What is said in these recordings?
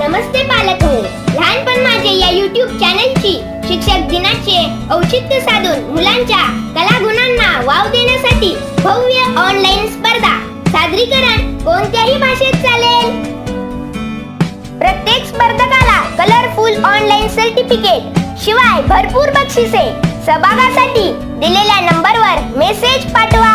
नमस्ते पालक हो. लहानपण माझे या YouTube चॅनलची शिक्षक दिनाचे औचित्य साधून मुलांच्या कलागुणांना वाव देण्यासाठी भव्य ऑनलाईन स्पर्धा. सादरीकरण कोणत्याही भाषेत चालेल. प्रत्येक स्पर्धकाला कलरफुल ऑनलाईन सर्टिफिकेट शिवाय भरपूर बक्षिसे. सहभागासाठी दिलेल्या नंबरवर मेसेज पाठवा.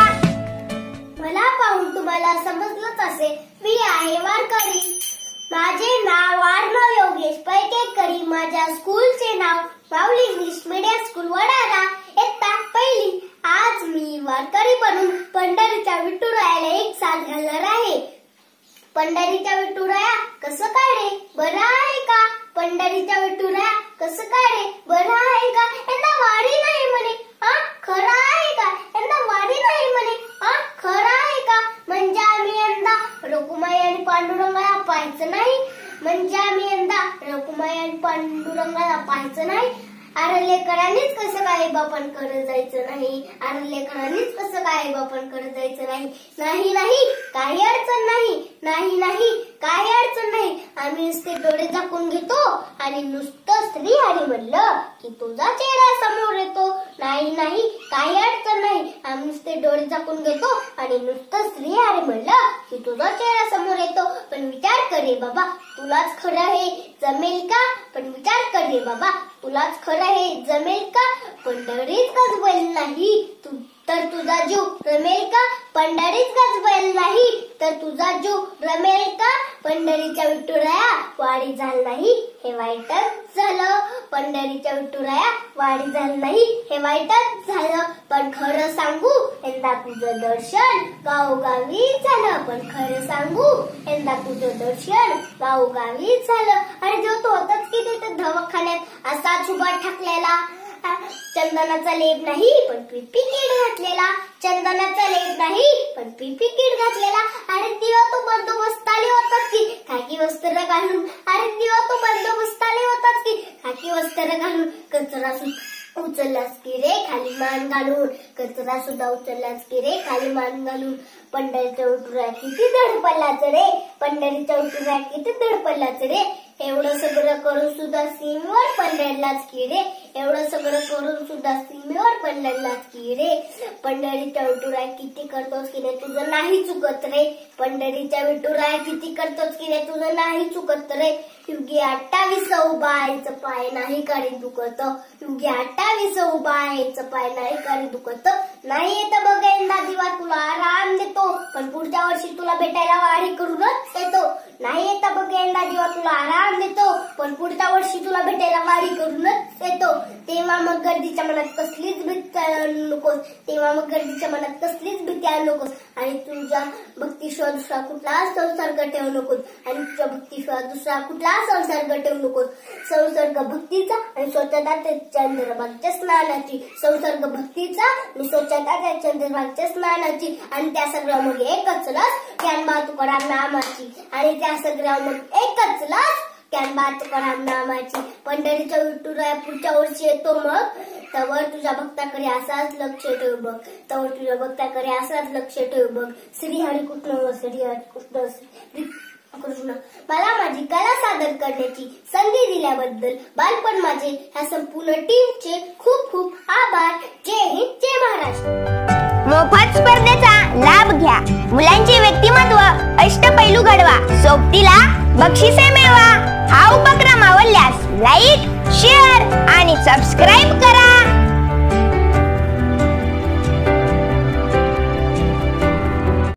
मला पाहून तुम्हाला समजलंच असेल, मी आहे वारकरी. माझे नाव आर्णव योगेश पैकेकरी. माझ्या स्कूलचे नाव Mauli English medium school Wadala, इयत्ता पहिली. आज मी वारकरी बनून पंढरीच्या विठुरायाला एक साथ घालणार आहे. पंढरीच्या विठुराया कसं काय रे, बरं आहे का? पंढरीच्या विठुराया कसं काय रे, बरं आहे का? यंदा वारी नाही म्हणे, खरं आहे का? यंदा वारी नाही म्हणे, खरं आहे का? म्हणजे आम्ही यंदा रखुमाई आणि पांडुरंगाला पाहायचं नाही. म्हणजे आम्ही यंदा रखुमाई आणि पांडुरंगाला पाहायचं नाही. अरे लेकरांनीच कसं काय बापण करत जायचं नाही. अरे लेकरांनीच कसं काय बापण करत जायचं नाही. नाही नाही काही अडचण नाही. नाही नाही काही अडचण नाही. आम्ही नुसते डोळे झाकून घेतो आणि नुसतं स्त्री हरी म्हणलं की तुझा चेहरा समोर येतो. नाही नाही काही अडचण नाही. आम्ही नुसते डोळे झाकून घेतो आणि नुसतं स्त्री हरी म्हणलं की तुझा चेहरा समोर येतो. पण विचार कर रे बाबा, तुलाच खरं हे जमेल का? पण विचार कर रे बाबा, तुलाच खरं हे जमेल का? पंढरीच गजबेल नाही तर तुझा जीव रमेल का? पंढरीच गजबेल नाही तर तुझा जीव रमेल का? पंढरीच्या विठुराया वारी झालं नाही हे वाईटच झालं. पंढरीच्या विठुराया वारी झालं नाही हे वाईटच झालं. पण खरं सांगू यंदा तुझं दर्शन गावोगावी झालं. पण खरं सांगू यंदा तुझं दर्शन गावोगावी झालं. आणि जो तो होताच की तिथे दवाखान्यात असाच उभा ठाकलेला. चंदनाचा लेप नाही पण पिपी किट घातलेला. चंदनाचा लेप नाही पण पिपी किट घातलेला. अरे तेव्हा तो बंदोबस्ताले होतात की खाकी वस्त्र घालून. अरे तेव्हा तो बंदोबस्ताले होतात की खाकी वस्त्र घालून. कचरा उचललास की रे खाली मान घालून. कचरा सुद्धा उचललास की रे खाली मान घालून. पंढरीच्या विठुराया किती धडपडलाच रे. पंढरीच्या विठुराया किती धडपडलाच रे. एवढं सगळं करून सुद्धा सीमेवर पडलेलाच की रे. एवढं सगळं करून सुद्धा सीमेवर पडलेलाच की रे. पंढरीच्या विठुराया किती करतोस की रे, तुझं नाही चुकत रे. पंढरीच्या विठुराया किती करतोस की रे, तुझं नाही चुकत रे. युगी 28 उभा आहेच पाय नाही करी दुखत. युगी 28 उभा आहेच पाय नाही करी दुखत. नाही येतं बघ यंदा दिवा तुला आराम देतो. पण पुढच्या वर्षी तुला भेटायला वारी करूनच येतो. नाही येतं बघ यंदा दिवा तुला आराम देतो. पण पुढच्या वर्षी तुला भेटायला वारी करूनच येतो. तेव्हा मग गर्दीच्या मनात कसलीच भीती आणू नकोस. तेव्हा मग गर्दीच्या मनात कसलीच भीती आणू नकोस. आणि तुझ्या भक्तीशिवाय दुसरा कुठला संसर्ग ठेवू नकोस. आणि तुझ्या भक्तीशिवाय दुसरा कुठला संसर्ग ठेवू नकोस. संसर्ग भक्तीचा आणि स्वच्छता चंद्रभागच्या स्नानाची. संसर्ग भक्तीचा आणि स्वच्छता त्या चंद्रभागच्या स्नानाची. आणि त्या सगळं मग एकच लस ज्ञानबा तुकाराम नामाची. आणि त्या सगळं मग एकच लस ज्ञानबा तुकाराम नामाची. पंढरीच्या विठुराया पुढच्या वर्षी येतो मग तवर तुझ्या भक्ताकडे असाच लक्ष ठेव बघ. तवर तुझ्या भक्ताकडे असाच लक्ष ठेव बघ. श्री हरिकृष्ण श्री हरिकृष्ण श्री कृष्ण. मला माझी कला सादर करण्याची संधी दिल्याबद्दल बालपण माझे ह्या संपूर्ण टीमचे खूप खूप आभार. जय हिंद, जय महाराष्ट्र. मोफत स्पर्धेचा लाभ घ्या. मुलांचे व्यक्तिमत्व अष्टपैलू घडवा. सोबतीला बक्षिसे मिळवा. हा उपक्रम आवडल्यास लाईक, शेअर आणि सबस्क्राईब करा.